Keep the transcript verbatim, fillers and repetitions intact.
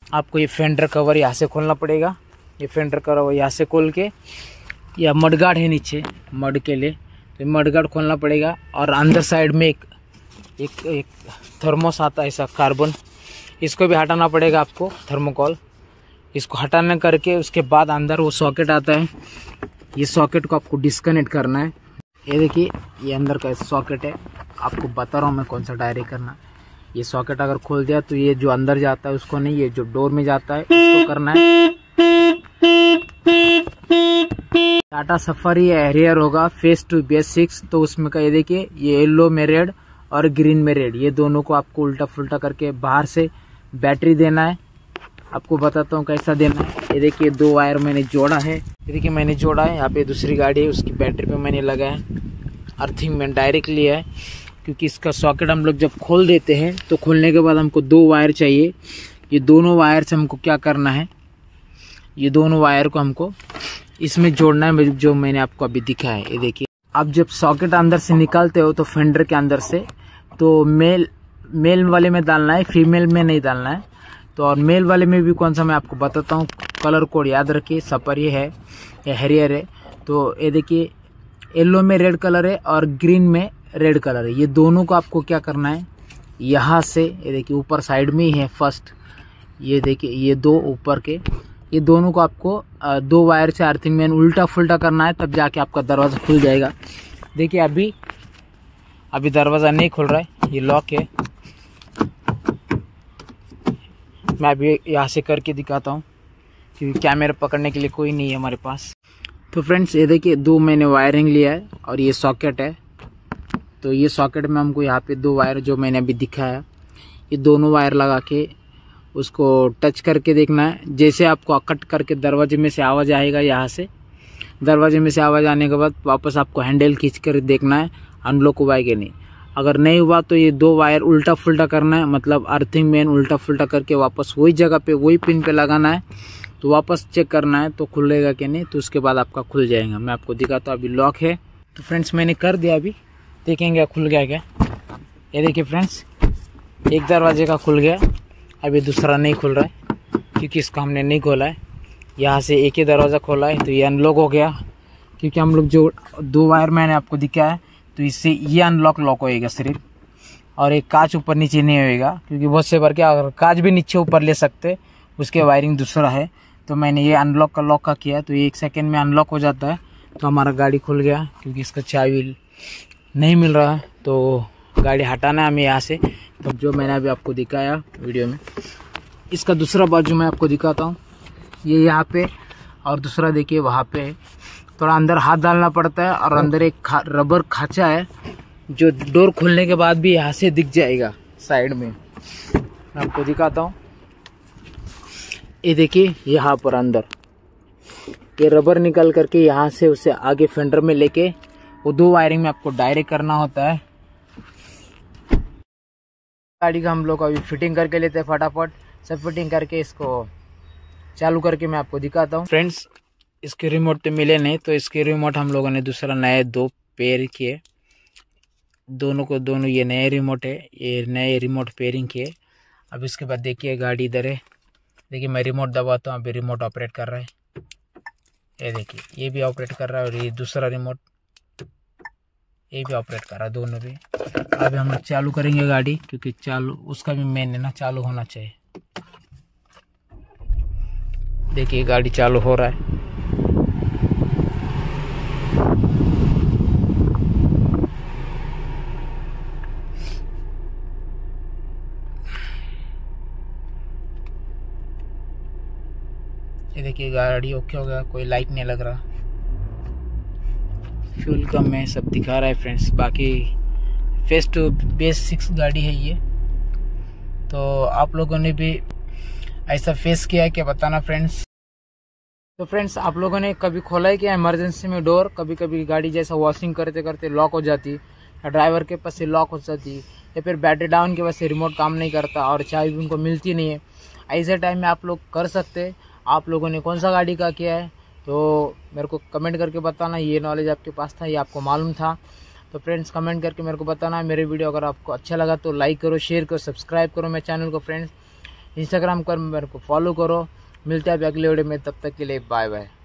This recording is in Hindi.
आपको ये फेंडर कवर यहाँ से खोलना पड़ेगा। ये फेंडर कवर यहाँ से खोल के, या मडगार्ड है नीचे मड के लिए, तो मडगार्ड खोलना पड़ेगा। और अंदर साइड में एक एक एक थर्मोस आता है ऐसा कार्बन, इसको भी हटाना पड़ेगा आपको, थर्मोकॉल। इसको हटाना करके उसके बाद अंदर वो सॉकेट आता है, ये सॉकेट को आपको डिस्कनेक्ट करना है। ये देखिए ये अंदर का सॉकेट है, आपको बता रहा हूँ मैं कौन सा डायरेक्ट करना। ये सॉकेट अगर खोल दिया तो ये जो अंदर जाता है उसको नहीं, ये जो डोर में जाता है उसको करना है। टाटा सफारी या हैरियर होगा face two B S six, तो उसमें का ये देखिए ये येलो में रेड और ग्रीन में रेड, ये दोनों को आपको उल्टा फुल्टा करके बाहर से बैटरी देना है। आपको बताता हूँ कैसा देना है। ये देखिए दो वायर मैंने जोड़ा है, ये देखिए मैंने जोड़ा है। यहाँ पे दूसरी गाड़ी है उसकी बैटरी पे मैंने लगाया, अर्थिंग में डायरेक्ट लिया है, क्योंकि इसका सॉकेट हम लोग जब खोल देते हैं तो खोलने के बाद हमको दो वायर चाहिए। ये दोनों वायर से हमको क्या करना है, ये दोनों वायर को हमको इसमें जोड़ना है, जो मैंने आपको अभी दिखा है। ये देखिए आप जब सॉकेट अंदर से निकालते हो तो फेंडर के अंदर से, तो मेल मेल वाले में डालना है, फीमेल में नहीं डालना है। तो और मेल वाले में भी कौन सा मैं आपको बताता हूँ, कलर कोड याद रखिए। सफारी है या हैरियर है, तो ये देखिए येलो में रेड कलर है और ग्रीन में रेड कलर है। ये दोनों को आपको क्या करना है, यहाँ से ये देखिए ऊपर साइड में ही है फर्स्ट, ये देखिए ये दो ऊपर के, ये दोनों को आपको दो वायर से अर्थिंग में उल्टा फुल्टा करना है, तब जाके आपका दरवाज़ा खुल जाएगा। देखिए अभी अभी दरवाज़ा नहीं खुल रहा है, ये लॉक है। मैं अभी यहाँ से करके दिखाता हूँ, क्योंकि कैमरा पकड़ने के लिए कोई नहीं है हमारे पास। तो फ्रेंड्स ये देखिए दो मैंने वायरिंग लिया है और ये सॉकेट है। तो ये सॉकेट में हमको यहाँ पे दो वायर जो मैंने अभी दिखाया, ये दोनों वायर लगा के उसको टच करके देखना है। जैसे आपको कट करके दरवाजे में से आवाज़ आएगा, यहाँ से दरवाजे में से आवाज़ आने के बाद वापस आपको हैंडल खींच कर देखना है अनलॉक हुआ है कि नहीं। अगर नहीं हुआ तो ये दो वायर उल्टा फुल्टा करना है, मतलब अर्थिंग मेन उल्टा फुल्टा करके वापस वही जगह पे वही पिन पे लगाना है। तो वापस चेक करना है तो खुलेगा कि नहीं, तो उसके बाद आपका खुल जाएगा। मैं आपको दिखाता हूँ, अभी लॉक है। तो फ्रेंड्स मैंने कर दिया, अभी देखेंगे खुल गया क्या। ये देखिए फ्रेंड्स एक दरवाजे का खुल गया, अभी दूसरा नहीं खुल रहा है क्योंकि इसको हमने नहीं खोला है। यहाँ से एक ही दरवाज़ा खोला है तो ये अनलॉक हो गया, क्योंकि हम लोग जो दो वायर मैंने आपको दिखाया है तो इससे ये अनलॉक लॉक होएगा सिर्फ, और एक कांच ऊपर नीचे नहीं होएगा, क्योंकि बहुत से बार क्या अगर कांच भी नीचे ऊपर ले सकते, उसके वायरिंग दूसरा है। तो मैंने ये अनलॉक का लॉक का किया, तो ये एक सेकेंड में अनलॉक हो जाता है। तो हमारा गाड़ी खुल गया, क्योंकि इसका चाबी नहीं मिल रहा है तो गाड़ी हटाना है हमें यहाँ से। तो जो मैंने अभी आपको दिखाया वीडियो में, इसका दूसरा बाजू मैं आपको दिखाता हूँ। ये यहाँ पे और दूसरा देखिए वहाँ पे, थोड़ा अंदर हाथ डालना पड़ता है, और अंदर एक खा, रबर खांचा है जो डोर खोलने के बाद भी यहाँ से दिख जाएगा साइड में। मैं आपको दिखाता हूँ, ये देखिए यहाँ पर अंदर ये रबर निकल करके यहाँ से उसे आगे फेंडर में लेके वो दो वायरिंग में आपको डायरेक्ट करना होता है। गाड़ी का हम लोग अभी फिटिंग करके लेते हैं, फटाफट सब फिटिंग करके इसको चालू करके मैं आपको दिखाता हूँ। फ्रेंड्स इसके रिमोट तो मिले नहीं, तो इसके रिमोट हम लोगों ने दूसरा नए दो पेयर किए, दोनों को दोनों ये नए रिमोट है, ये नए रिमोट पेयरिंग किए। अब इसके बाद देखिए गाड़ी इधर है, देखिए मैं रिमोट दबाता हूँ, अभी रिमोट ऑपरेट कर रहा है। ये देखिए ये भी ऑपरेट कर रहा है, और ये दूसरा रिमोट ये भी ऑपरेट कर रहा है, दोनों भी। अभी हम लोग चालू करेंगे गाड़ी, क्योंकि चालू उसका भी मेन है ना, चालू होना चाहिए। देखिए गाड़ी चालू हो रहा है। ये देखिए गाड़ी ओके हो गया, कोई लाइट नहीं लग रहा, फ्यूल कम है, सब दिखा रहा है फ्रेंड्स। बाकी फेस टू बेस सिक्स गाड़ी है ये, तो आप लोगों ने भी ऐसा फेस किया है क्या बताना फ्रेंड्स। तो फ्रेंड्स आप लोगों ने कभी खोला है क्या इमरजेंसी में डोर? कभी कभी गाड़ी जैसा वॉशिंग करते करते लॉक हो जाती, या ड्राइवर के पास से लॉक हो जाती, या फिर बैटरी डाउन की वजह से रिमोट काम नहीं करता और चाबी भी उनको मिलती नहीं है। ऐसे टाइम में आप लोग कर सकते, आप लोगों ने कौन सा गाड़ी का किया है तो मेरे को कमेंट करके बताना। ये नॉलेज आपके पास था, ये आपको मालूम था, तो फ्रेंड्स कमेंट करके मेरे को बताना। मेरे वीडियो अगर आपको अच्छा लगा तो लाइक करो, शेयर करो, सब्सक्राइब करो मेरे चैनल को फ्रेंड्स। इंस्टाग्राम पर मेरे को फॉलो करो। मिलते हैं अभी अगले वीडियो में, तब तक के लिए बाय बाय।